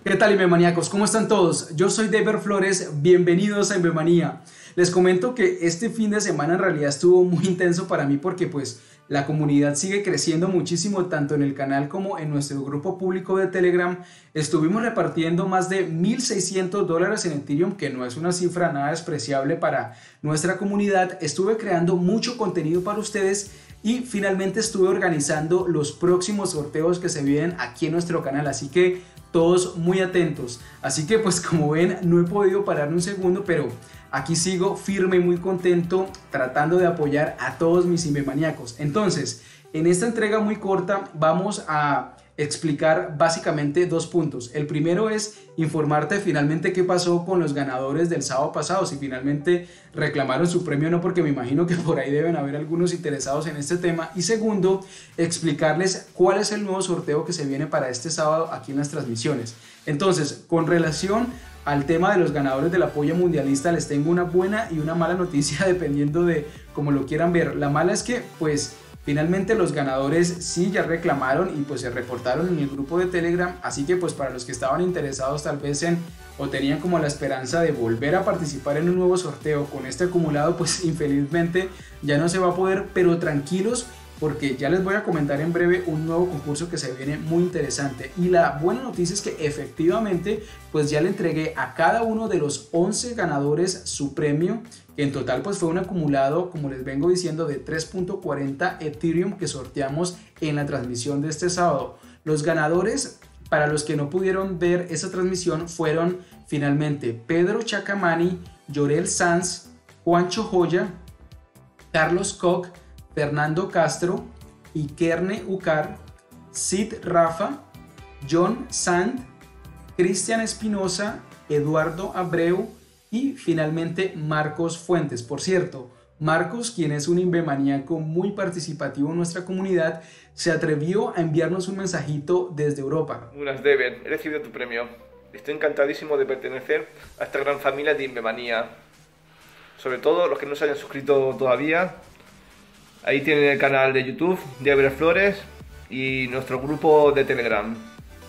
¿Qué tal, Inbemaníacos? ¿Cómo están todos? Yo soy David Flores, bienvenidos a Inbemanía. Les comento que este fin de semana en realidad estuvo muy intenso para mí porque pues la comunidad sigue creciendo muchísimo tanto en el canal como en nuestro grupo público de Telegram. Estuvimos repartiendo más de $1,600 en Ethereum, que no es una cifra nada despreciable para nuestra comunidad. Estuve creando mucho contenido para ustedes y finalmente estuve organizando los próximos sorteos que se vienen aquí en nuestro canal, así que todos muy atentos. Así que pues como ven, no he podido parar un segundo, pero aquí sigo firme y muy contento tratando de apoyar a todos mis Inbemaníacos. Entonces, en esta entrega muy corta vamos a explicar básicamente dos puntos. El primero es informarte finalmente qué pasó con los ganadores del sábado pasado, si finalmente reclamaron su premio o no, porque me imagino que por ahí deben haber algunos interesados en este tema. Y segundo, explicarles cuál es el nuevo sorteo que se viene para este sábado aquí en las transmisiones. Entonces, con relación al tema de los ganadores del apoyo mundialista, les tengo una buena y una mala noticia dependiendo de cómo lo quieran ver. La mala es que pues finalmente los ganadores sí ya reclamaron y pues se reportaron en el grupo de Telegram, así que pues para los que estaban interesados tal vez en o tenían como la esperanza de volver a participar en un nuevo sorteo con este acumulado, pues infelizmente ya no se va a poder, pero tranquilos porque ya les voy a comentar en breve un nuevo concurso que se viene muy interesante. Y la buena noticia es que efectivamente pues ya le entregué a cada uno de los 11 ganadores su premio, que en total pues fue un acumulado, como les vengo diciendo, de 3.40 Ethereum que sorteamos en la transmisión de este sábado. Los ganadores, para los que no pudieron ver esa transmisión, fueron finalmente Pedro Chacamani, Llorel Sanz, Juancho Joya, Carlos Koch, Fernando Castro, Ikerne Ucar, Sid Rafa, John Sand, Cristian Espinosa, Eduardo Abreu y finalmente Marcos Fuentes. Por cierto, Marcos, quien es un Inbemaníaco muy participativo en nuestra comunidad, se atrevió a enviarnos un mensajito desde Europa. Buenas, David, he recibido tu premio. Estoy encantadísimo de pertenecer a esta gran familia de Inbemanía. Sobre todo los que no se hayan suscrito todavía. Ahí tienen el canal de YouTube de David Flores y nuestro grupo de Telegram.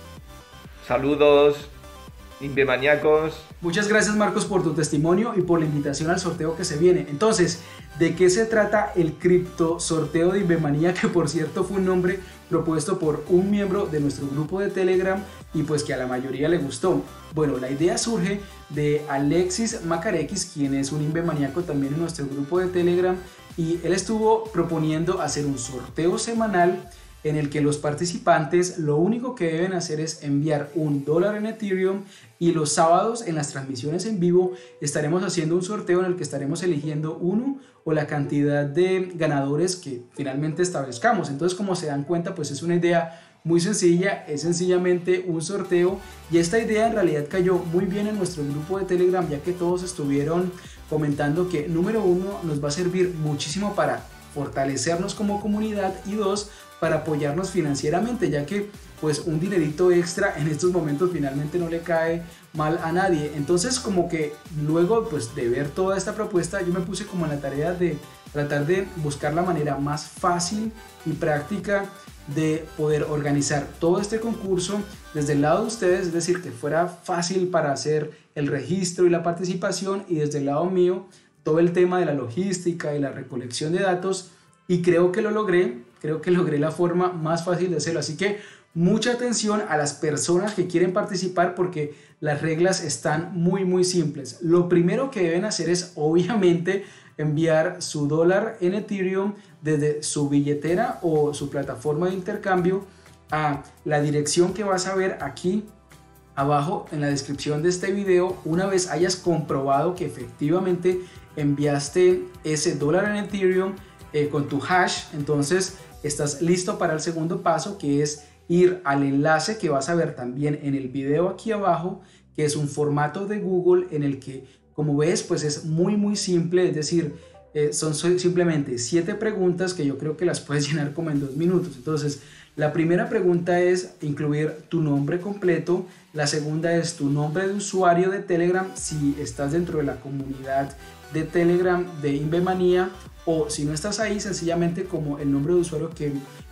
Saludos, Inbemaníacos. Muchas gracias, Marcos, por tu testimonio y por la invitación al sorteo que se viene. Entonces, ¿de qué se trata el cripto sorteo de Inbemanía? Que por cierto fue un nombre propuesto por un miembro de nuestro grupo de Telegram y pues que a la mayoría le gustó. Bueno, la idea surge de Alexis Macarequis, quien es un Inbemaníaco también en nuestro grupo de Telegram, y él estuvo proponiendo hacer un sorteo semanal en el que los participantes lo único que deben hacer es enviar $1 en Ethereum, y los sábados en las transmisiones en vivo estaremos haciendo un sorteo en el que estaremos eligiendo uno o la cantidad de ganadores que finalmente establezcamos. Entonces, como se dan cuenta, pues es una idea muy sencilla, es sencillamente un sorteo, y esta idea en realidad cayó muy bien en nuestro grupo de Telegram, ya que todos estuvieron comentando que número uno nos va a servir muchísimo para fortalecernos como comunidad y dos, para apoyarnos financieramente, ya que pues un dinerito extra en estos momentos finalmente no le cae mal a nadie. Entonces, como que luego pues de ver toda esta propuesta, yo me puse como en la tarea de tratar de buscar la manera más fácil y práctica de poder organizar todo este concurso desde el lado de ustedes, es decir, que fuera fácil para hacer el registro y la participación, y desde el lado mío todo el tema de la logística y la recolección de datos, y creo que lo logré, la forma más fácil de hacerlo. Así que mucha atención a las personas que quieren participar porque las reglas están muy simples. Lo primero que deben hacer es obviamente enviar su $1 en Ethereum desde su billetera o su plataforma de intercambio a la dirección que vas a ver aquí abajo en la descripción de este video. Una vez hayas comprobado que efectivamente enviaste ese $1 en Ethereum con tu hash, entonces estás listo para el segundo paso, que es ir al enlace que vas a ver también en el video aquí abajo, que es un formato de Google en el que, como ves, pues es muy simple, es decir, son simplemente 7 preguntas que yo creo que las puedes llenar como en 2 minutos. Entonces, la primera pregunta es incluir tu nombre completo, la segunda es tu nombre de usuario de Telegram, si estás dentro de la comunidad de Telegram de Inbemanía, o si no estás ahí, sencillamente como el nombre de usuario que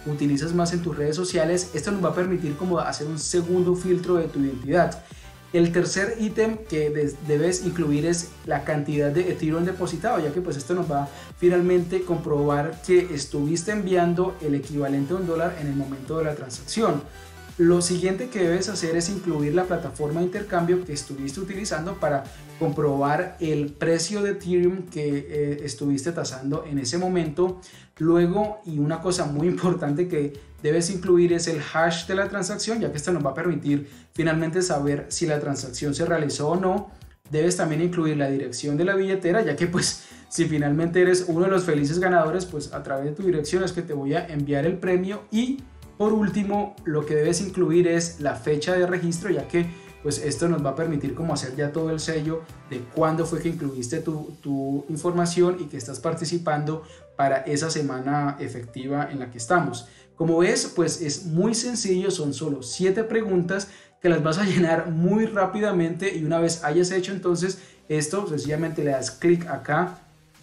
utilizas más en tus redes sociales. Esto nos va a permitir como hacer un segundo filtro de tu identidad. El tercer ítem que debes incluir es la cantidad de Ethereum depositado, ya que pues esto nos va finalmente a comprobar que estuviste enviando el equivalente a $1 en el momento de la transacción. Lo siguiente que debes hacer es incluir la plataforma de intercambio que estuviste utilizando para comprobar el precio de Ethereum que estuviste tasando en ese momento. Luego, y una cosa muy importante que debes incluir es el hash de la transacción, ya que esto nos va a permitir finalmente saber si la transacción se realizó o no. Debes también incluir la dirección de la billetera, ya que pues si finalmente eres uno de los felices ganadores, pues a través de tu dirección es que te voy a enviar el premio. Y por último, lo que debes incluir es la fecha de registro, ya que pues esto nos va a permitir como hacer ya todo el sello de cuándo fue que incluiste tu información y que estás participando para esa semana efectiva en la que estamos. Como ves, pues es muy sencillo, son solo 7 preguntas que las vas a llenar muy rápidamente, y una vez hayas hecho entonces esto, sencillamente le das clic acá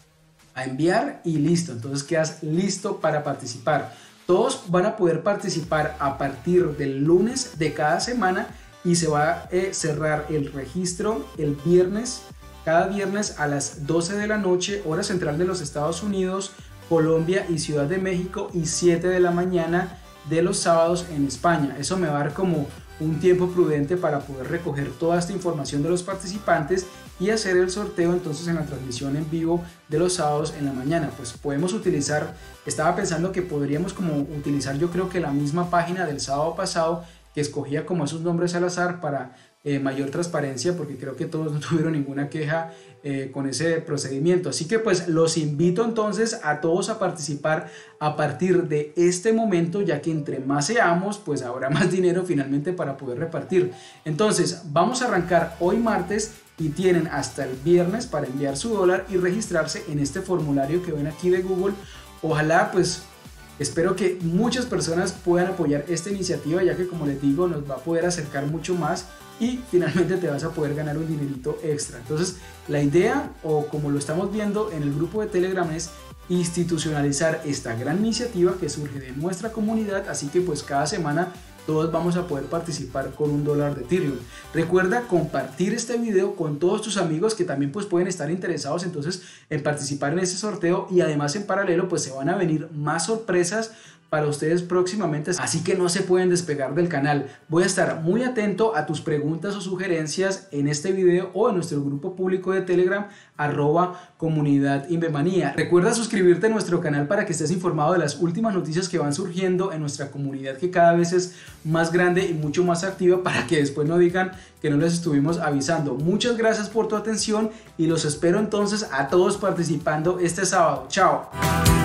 a enviar y listo, entonces quedas listo para participar. Todos van a poder participar a partir del lunes de cada semana y se va a cerrar el registro el viernes, cada viernes a las 12 de la noche, hora central de los Estados Unidos, Colombia y Ciudad de México, y 7 de la mañana de los sábados en España. Eso me va a dar como un tiempo prudente para poder recoger toda esta información de los participantes y hacer el sorteo entonces en la transmisión en vivo de los sábados en la mañana. Pues podemos utilizar, estaba pensando que podríamos como utilizar, yo creo que la misma página del sábado pasado, que escogía como esos nombres al azar para mayor transparencia, porque creo que todos no tuvieron ninguna queja con ese procedimiento. Así que pues los invito entonces a todos a participar a partir de este momento, ya que entre más seamos, pues habrá más dinero finalmente para poder repartir. Entonces vamos a arrancar hoy martes y tienen hasta el viernes para enviar su dólar y registrarse en este formulario que ven aquí de Google. Ojalá pues espero que muchas personas puedan apoyar esta iniciativa, ya que como les digo nos va a poder acercar mucho más y finalmente te vas a poder ganar un dinerito extra. Entonces la idea, o como lo estamos viendo en el grupo de Telegram, es institucionalizar esta gran iniciativa que surge de nuestra comunidad, así que pues cada semana todos vamos a poder participar con $1 de Ethereum. Recuerda compartir este video con todos tus amigos que también pues pueden estar interesados entonces en participar en este sorteo, y además en paralelo pues se van a venir más sorpresas para ustedes próximamente, así que no se pueden despegar del canal. Voy a estar muy atento a tus preguntas o sugerencias en este video o en nuestro grupo público de Telegram @comunidad_inbemanía. Recuerda suscribirte a nuestro canal para que estés informado de las últimas noticias que van surgiendo en nuestra comunidad, que cada vez es más grande y mucho más activa, para que después no digan que no les estuvimos avisando. Muchas gracias por tu atención y los espero entonces a todos participando este sábado. Chao.